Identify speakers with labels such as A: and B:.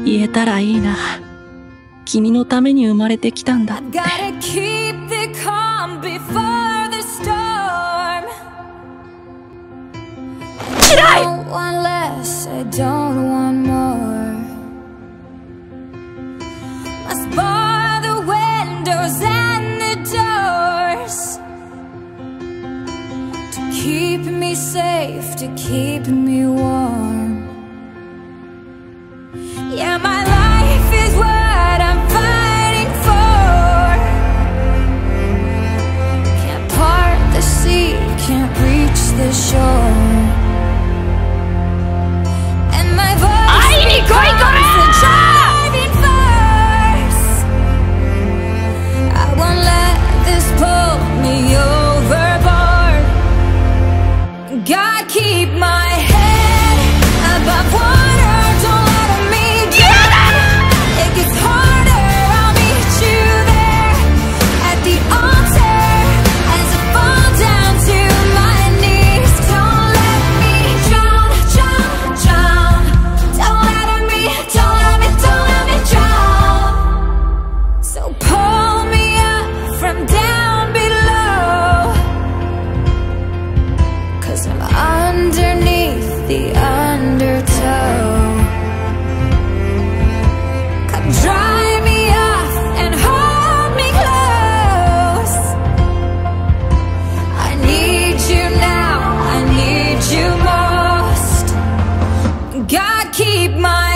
A: 言えたらいいな。君のために生まれてきたんだって。嫌い！
B: Keep me safe, to keep me warm. Yeah, my life is what I'm fighting for. Can't part the sea, can't reach the shore. And my voice becomes the driving force. I won't let this pull me overboard. God, keep my head above water, don't let me drown. It gets harder, I'll meet you there at the altar as I fall down to my knees. Don't let me drown, drown, drown. Don't let me drown. So pull me up from down below, 'cause I'm underneath the undertow. Come dry me off and hold me close. I need you now, I need you most. God, keep my